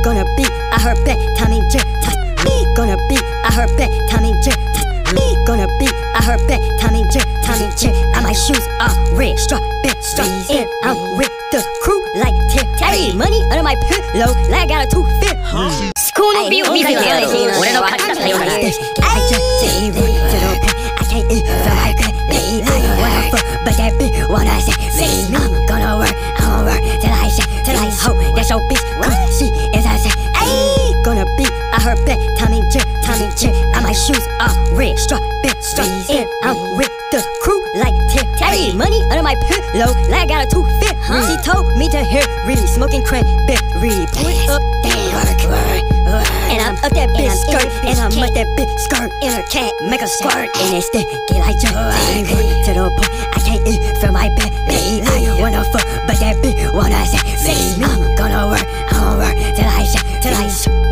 gonna be I heard back Tommy J. Me gonna be I heard back Tommy J. Me gonna be I heard back Tommy J. Tommy J. And my shoes are red, struck in. I'm with the crew like Tip. Hey, money under my pillow like I got a 250. School be見せてやる俺の勝ちだったような I can't eat from my bed. I wanna fuck, but that bitch wanna say me. I'm gonna work till I say, till I hope that your bitch she is I say. Ayy, gonna be I heard back Tommy J. And my shoes are red, struck in. I'm with the crew like Tip. Hey, money under my pillow like I got a 250. She told me to hurry, smoking cranberry. Pull up work. And I'm up that bitch skirt, and I'm up that bitch skirt, and her can't make a squirt. And it's sticky like Justin to the point I can't eat from my bed. I wanna fuck, but that bitch wanna say me. I'm gonna work till I say.